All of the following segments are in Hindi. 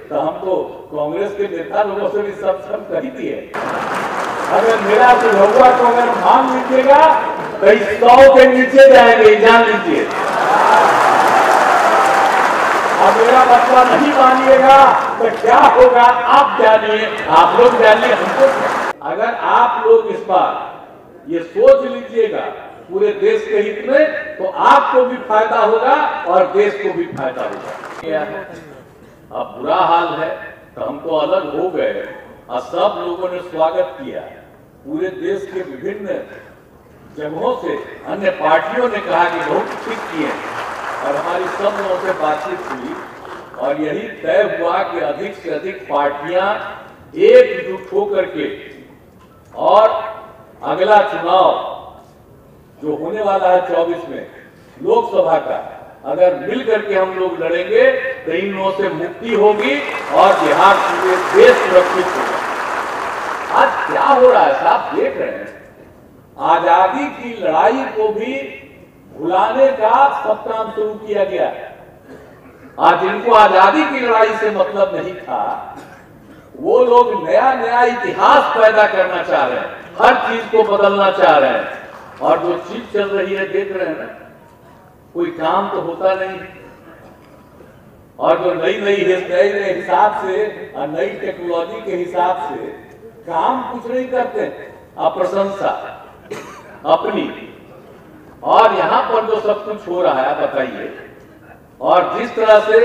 तो हम तो कांग्रेस के नेता लोगों से भी सब कही दिए। अगर मेरा सुझाव को अगर मान लीजिएगा तो 100 के नीचे जाएंगे, जान लीजिए। अब मेरा बच्चा नहीं मानिएगा तो क्या होगा आप जानिए, आप लोग जानिए, हमको। अगर आप लोग इस बार ये सोच लीजिएगा पूरे देश के हित में, तो आपको भी फायदा होगा और देश को भी फायदा होगा। अब बुरा हाल है तो हम तो अलग हो गए और सब लोगों ने स्वागत किया। पूरे देश के विभिन्न जगहों से अन्य पार्टियों ने कहा कि बहुत ठीक किए, और हमारी सब लोगों से बातचीत हुई और यही तय हुआ कि अधिक से अधिक पार्टियां एकजुट होकर के और अगला चुनाव जो होने वाला है 24 में लोकसभा का, अगर मिल करके हम लोग लड़ेंगे तो इन लोगों से मुक्ति होगी और बिहार पूरे देश सुरक्षित होगा। आज क्या हो रहा है साहब, देख रहे हैं, आजादी की लड़ाई को भी भुलाने का सब काम शुरू किया गया। आज जिनको आजादी की लड़ाई से मतलब नहीं था, वो लोग नया नया इतिहास पैदा करना चाह रहे हैं, हर चीज को बदलना चाह रहे हैं। और जो चीज चल रही है देख रहे हैं ना, कोई काम तो होता नहीं। और जो नई हिसाब से और नई टेक्नोलॉजी के हिसाब से काम कुछ नहीं करते, अप्रशंसा अपनी। और यहां पर जो सब कुछ हो रहा है बताइए, और जिस तरह से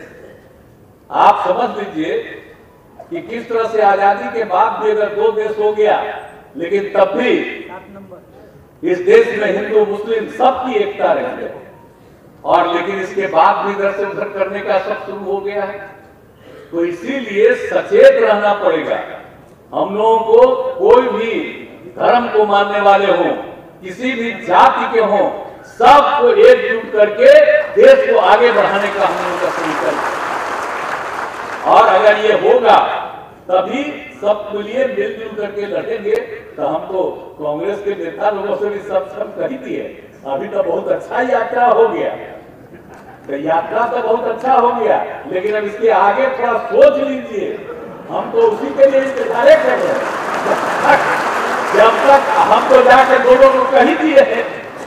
आप समझ लीजिए कि किस तरह से आजादी के बाद भी अगर 2 देश हो गया, लेकिन तब भी इस देश में हिंदू मुस्लिम सबकी एकता रही है, और लेकिन इसके बाद भी इधर से उधर करने का सब शुरू हो गया है। तो इसीलिए सचेत रहना पड़ेगा। हम लोगों को, कोई भी धर्म को मानने वाले हों, किसी भी जाति के हों, सबको एकजुट करके देश को आगे बढ़ाने का हम लोगों का संकल्प। और अगर ये होगा तभी सबके लिए मिलजुल करके लड़ेंगे। तो हम तो कांग्रेस के नेता लोगों से भी सब कही दिए। अभी तो बहुत अच्छा यात्रा हो गया, तो यात्रा तो बहुत अच्छा हो गया, लेकिन अब इसके आगे थोड़ा सोच लीजिए। हम तो उसी के लिए इंतजार कर रहे हैं। जब तक हम तो जाकर दोनों को कही दिए हैं,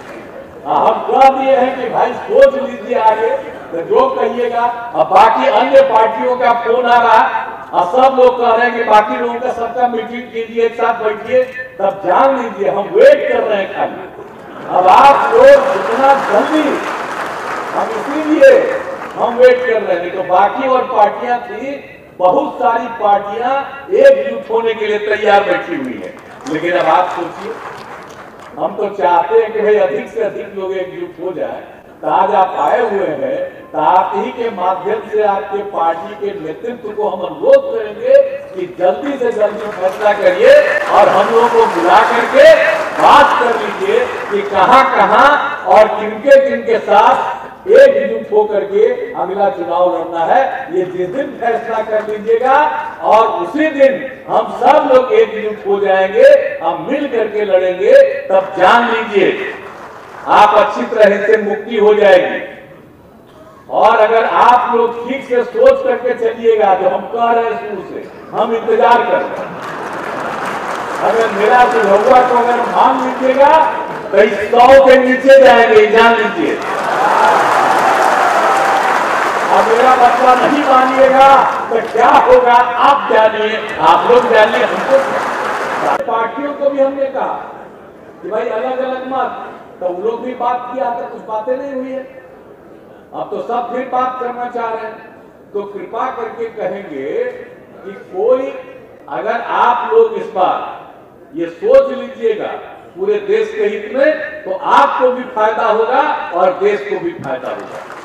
हम कह दिए हैं कि भाई सोच लीजिए आगे, तो जो कहिएगा। अब बाकी अन्य पार्टियों का फोन आ रहा है और सब लोग कह रहे हैं कि बाकी लोगों का सबका मीटिंग कीजिए, एक साथ बैठिए, तब जान लीजिए हम वेट कर रहे हैं खाली। अब आप लोग जितना जल्दी, हम इसीलिए हम वेट कर रहे हैं। तो बाकी और पार्टियां थी, बहुत सारी पार्टियां एकजुट होने के लिए तैयार बैठी हुई है। लेकिन अब आप सोचिए, हम तो चाहते हैं कि भाई अधिक से अधिक लोग एकजुट हो जाए। तो आज आप आए हुए हैं, तो आप ही के माध्यम से आपके पार्टी के नेतृत्व को हम अनुरोध करेंगे कि जल्दी से जल्दी फैसला करिए और हम लोगों को बुला करके बात कर लीजिए कि कहां कहां और किनके साथ एकजुट होकर के अगला चुनाव लड़ना है। ये जिस दिन फैसला कर लीजिएगा और उसी दिन हम सब लोग एकजुट हो जाएंगे, हम मिल करके लड़ेंगे, तब जान लीजिए आप अच्छी तरह से मुक्ति हो जाएगी। और अगर आप लोग ठीक से सोच करके चलिएगा, जो हम कह रहे हैं शुरू से, हम इंतजार कर रहे हैं। अगर मेरा सुझाव को अगर मान लीजिएगा तो 100 के नीचे जाएंगे, जान लीजिए। अब मेरा बच्चा नहीं मानिएगा तो क्या होगा आप जानिए, आप लोग जानिए, हमको। पार्टियों को भी हमने कहा कि भाई अलग अलग मत, तो वो लोग भी बात किया, तो कुछ बातें नहीं हुई है। अब तो सब फिर बात करना चाह रहे हैं। तो कृपा करके कहेंगे कि कोई, अगर आप लोग इस बार ये सोच लीजिएगा पूरे देश के हित में, तो आपको भी फायदा होगा और देश को भी फायदा होगा।